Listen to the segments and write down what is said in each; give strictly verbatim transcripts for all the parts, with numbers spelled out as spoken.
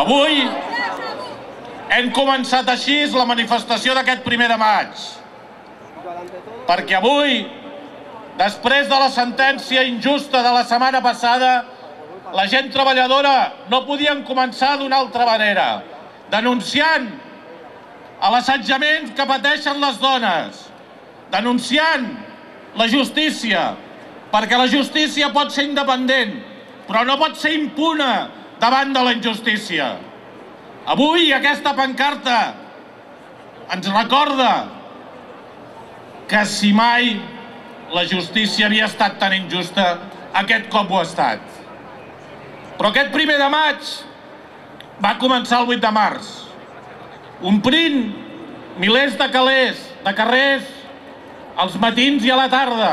Avui hem començat així la manifestació d'aquest primer de maig, perquè avui, després de la sentència injusta de la setmana passada, la gent treballadora no podien començar d'una altra manera, denunciant l'assetjament que pateixen les dones, denunciant la justícia, perquè la justícia pot ser independent, però no pot ser impune davant de la injustícia. Avui aquesta pancarta ens recorda que si mai la justícia havia estat tan injusta, aquest cop ho ha estat. Però aquest primer de maig va començar el vuit de març, omplint milers de calés, de carrers, als matins i a la tarda,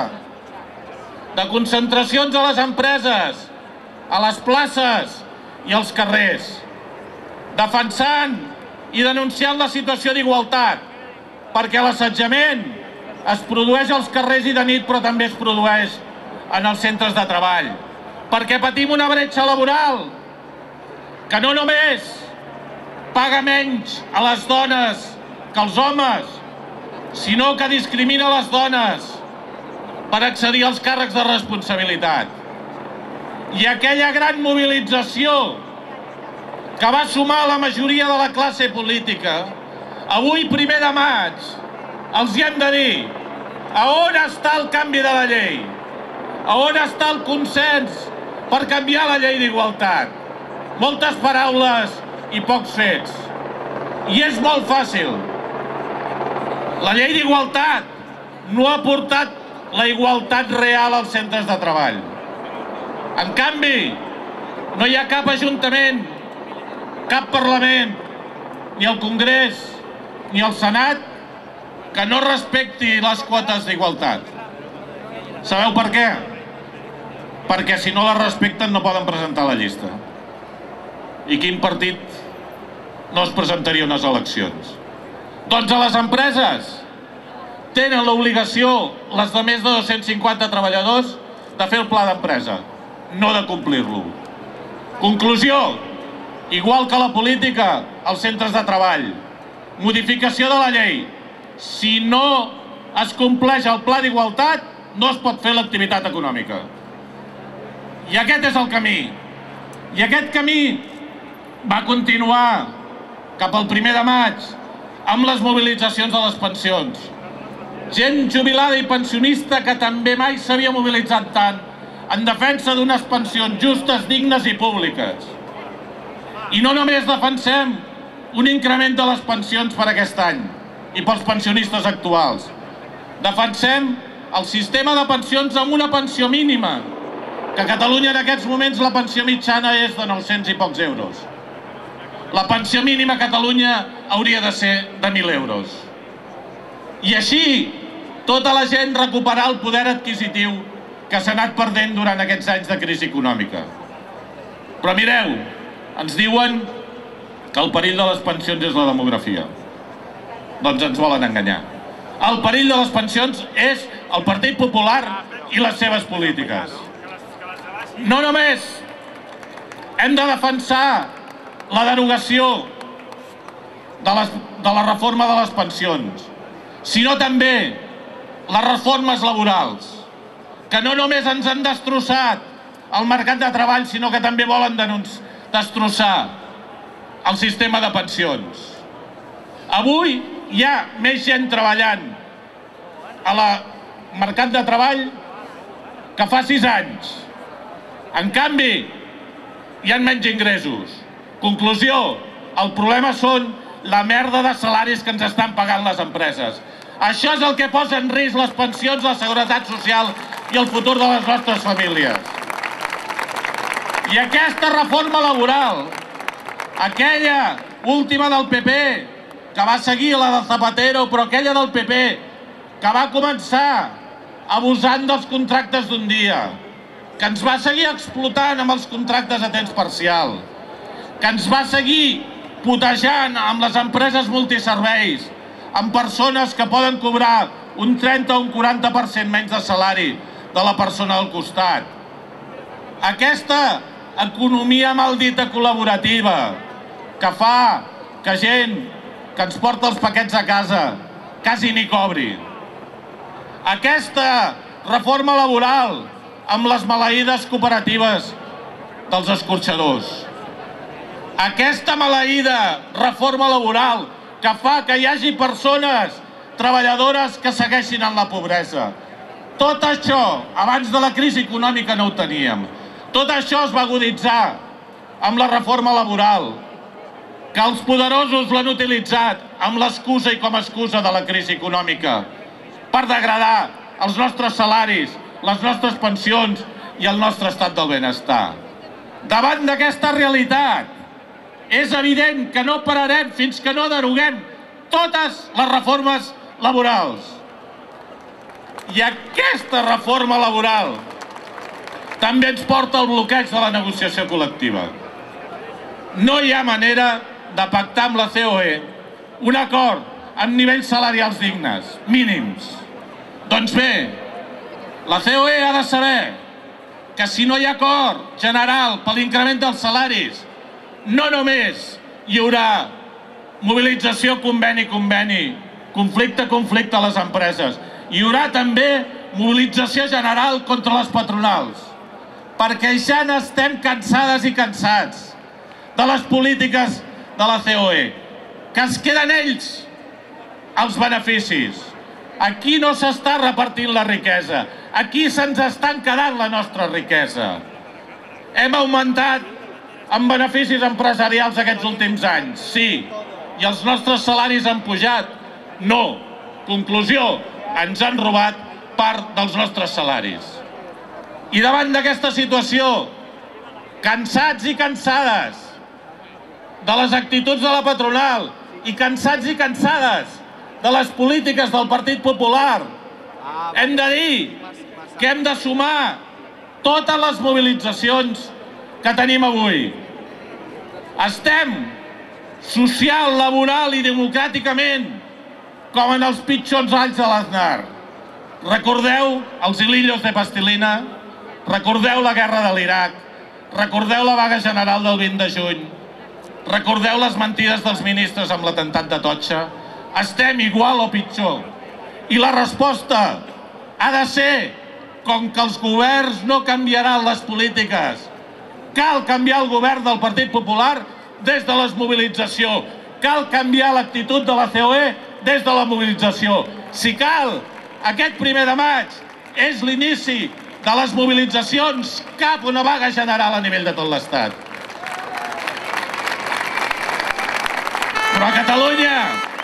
de concentracions a les empreses, a les places i als carrers, defensant i denunciant la situació d'igualtat, perquè l'assetjament es produeix als carrers i de nit, però també es produeix en els centres de treball, perquè patim una bretxa laboral que no només paga menys a les dones que als homes, sinó que discrimina les dones per accedir als càrrecs de responsabilitat. I aquella gran mobilització que va sumar la majoria de la classe política, avui, primer de maig, els hi hem de dir a on està el canvi de la llei, a on està el consens per canviar la llei d'igualtat. Moltes paraules i pocs fets. I és molt fàcil. La llei d'igualtat no ha portat la igualtat real als centres de treball. En canvi, no hi ha cap ajuntament, cap Parlament, ni el Congrés, ni el Senat, que no respecti les quotes d'igualtat. Sabeu per què? Perquè si no les respecten no poden presentar la llista. I quin partit no es presentaria a unes eleccions? Doncs a les empreses tenen l'obligació, les de més de dos-cents cinquanta treballadors, de fer el pla d'empresa, no de complir-lo. Conclusió, igual que la política, als centres de treball, modificació de la llei. Si no es compleix el pla d'igualtat, no es pot fer l'activitat econòmica. I aquest és el camí. I aquest camí va continuar cap al primer de maig amb les mobilitzacions de les pensions. Gent jubilada i pensionista que també mai s'havia mobilitzat tant en defensa d'unes pensions justes, dignes i públiques. I no només defensem un increment de les pensions per aquest any i pels pensionistes actuals. Defensem el sistema de pensions amb una pensió mínima, que a Catalunya en aquests moments la pensió mitjana és de nou-cents i pocs euros. La pensió mínima a Catalunya hauria de ser de mil euros. I així tota la gent recuperar el poder adquisitiu que s'ha anat perdent durant aquests anys de crisi econòmica. Però mireu, ens diuen que el perill de les pensions és la demografia. Doncs ens volen enganyar. El perill de les pensions és el Partit Popular i les seves polítiques. No només hem de defensar la derogació de, les, de la reforma de les pensions, sinó també les reformes laborals, que no només ens han destrossat el mercat de treball, sinó que també volen destrossar el sistema de pensions. Avui hi ha més gent treballant al mercat de treball que fa sis anys. En canvi, hi ha menys ingressos. Conclusió, el problema són la merda de salaris que ens estan pagant les empreses. Això és el que posa en risc les pensions, la seguretat social i el futur de les nostres famílies. I aquesta reforma laboral, aquella última del P P, que va seguir la de Zapatero, però aquella del P P, que va començar abusant dels contractes d'un dia, que ens va seguir explotant amb els contractes a temps parcial, que ens va seguir putejant amb les empreses multiserveis, amb persones que poden cobrar un trenta o un quaranta per cent menys de salari de la persona al costat. Aquesta economia maldita col·laborativa que fa que gent que ens porta els paquets a casa quasi ni cobri. Aquesta reforma laboral amb les maleïdes cooperatives dels escorxadors. Aquesta maleïda reforma laboral que fa que hi hagi persones treballadores que segueixin en la pobresa. Tot això, abans de la crisi econòmica no ho teníem. Tot això es va aguditzar amb la reforma laboral, que els poderosos l'han utilitzat amb l'excusa i com a excusa de la crisi econòmica per degradar els nostres salaris, les nostres pensions i el nostre estat del benestar. Davant d'aquesta realitat, és evident que no pararem fins que no deroguem totes les reformes laborals. I aquesta reforma laboral també ens porta al bloqueig de la negociació col·lectiva. No hi ha manera de pactar amb la C O E un acord amb nivells salarials dignes, mínims. Doncs bé, la C O E ha de saber que si no hi ha acord general per l'increment dels salaris, no només hi haurà mobilització conveni-conveni, conflicte-conflicte a les empreses, hi haurà també mobilització general contra les patronals, perquè ja n'estem cansades i cansats de les polítiques de la C O E, que es queden ells els beneficis. Aquí no s'està repartint la riquesa, aquí se'ns estan quedant la nostra riquesa. Hem augmentat en beneficis empresarials aquests últims anys, sí, i els nostres salaris han pujat? No. Conclusió, ens han robat part dels nostres salaris. I davant d'aquesta situació, cansats i cansades de les actituds de la patronal i cansats i cansades de les polítiques del Partit Popular, hem de dir que hem de sumar totes les mobilitzacions que tenim avui. Estem social, laboral i democràticament com en els pitjors anys de l'Aznar. Recordeu els hilillos de plastilina, recordeu la guerra de l'Iraq, recordeu la vaga general del vint de juny, recordeu les mentides dels ministres amb l'atemptat d'Atocha. Estem igual o pitjor. I la resposta ha de ser, com que els governs no canviaran les polítiques, cal canviar el govern del Partit Popular des de la mobilització. Cal canviar l'actitud de la C O E des de la mobilització. Si cal, aquest primer de maig és l'inici de les mobilitzacions cap a una vaga general a nivell de tot l'Estat. Però a Catalunya,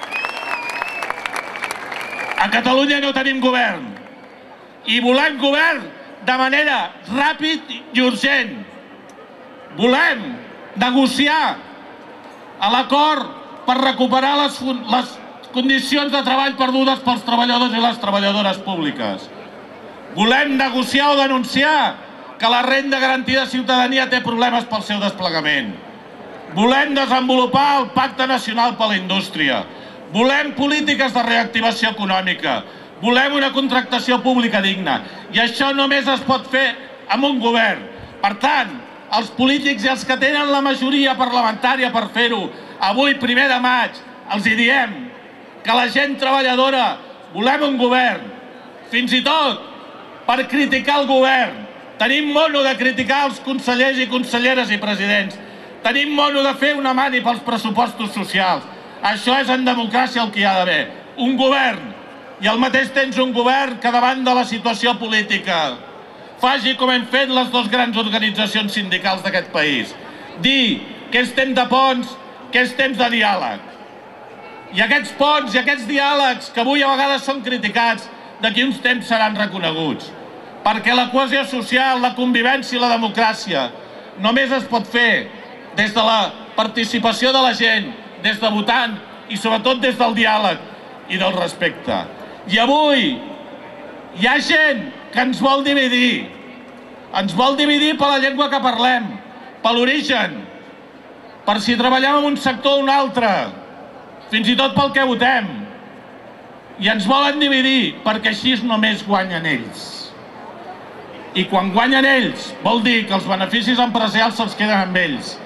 a Catalunya no tenim govern. I volem govern de manera ràpid i urgent. Volem negociar a l'acord per recuperar les, les condicions de treball perdudes pels treballadors i les treballadores públiques. Volem negociar o denunciar que la renda garantida de ciutadania té problemes pel seu desplegament. Volem desenvolupar el Pacte Nacional per la Indústria. Volem polítiques de reactivació econòmica. Volem una contractació pública digna. I això només es pot fer amb un govern. Per tant, els polítics i els que tenen la majoria parlamentària per fer-ho, avui, primer de maig, els hi diem que la gent treballadora volem un govern. Fins i tot per criticar el govern. Tenim mono de criticar els consellers i conselleres i presidents. Tenim mono de fer una mani pels pressupostos socials. Això és en democràcia el que hi ha d'haver. Un govern, i al mateix temps un govern que davant de la situació política faci com hem fet les dues grans organitzacions sindicals d'aquest país. Dir que és temps de ponts, que és temps de diàleg. I aquests ponts i aquests diàlegs que avui a vegades són criticats, d'aquí uns temps seran reconeguts. Perquè la cohesió social, la convivència i la democràcia només es pot fer des de la participació de la gent, des de votant i sobretot des del diàleg i del respecte. I avui hi ha gent que ens vol dividir. Ens vol dividir per la llengua que parlem, per l'origen, per si treballem en un sector o un altre, fins i tot pel que votem. I ens volen dividir perquè així només guanyen ells. I quan guanyen ells vol dir que els beneficis empresarials se'ls queden amb ells.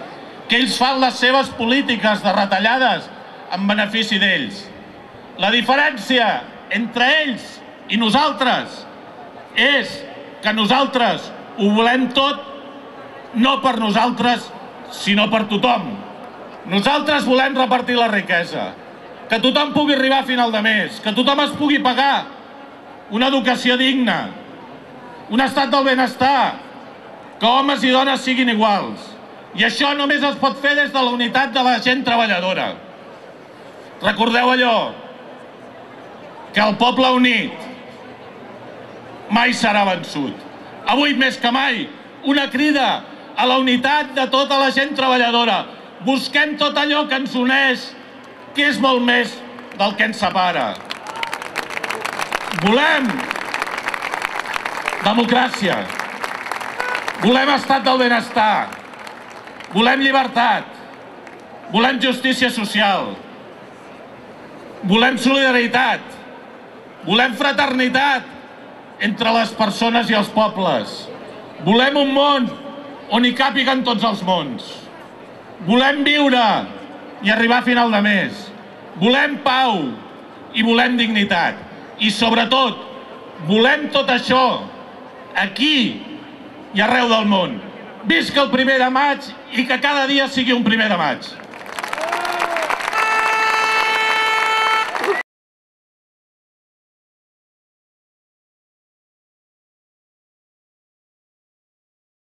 que ells fan les seves polítiques de retallades en benefici d'ells. La diferència entre ells i nosaltres és que nosaltres ho volem tot, no per nosaltres, sinó per tothom. Nosaltres volem repartir la riquesa, que tothom pugui arribar a final de mes, que tothom es pugui pagar una educació digna, un estat del benestar, que homes i dones siguin iguals. I això només es pot fer des de la unitat de la gent treballadora. Recordeu allò, que el poble unit mai serà vençut. Avui més que mai, una crida a la unitat de tota la gent treballadora. Busquem tot allò que ens uneix, que és molt més del que ens separa. Volem democràcia, volem estat del benestar, volem llibertat, volem justícia social, volem solidaritat, volem fraternitat entre les persones i els pobles, volem un món on hi càpiguen tots els mons, volem viure i arribar a final de mes, volem pau i volem dignitat i sobretot volem tot això aquí i arreu del món. Visca el primer de maig i que cada dia sigui un primer de maig.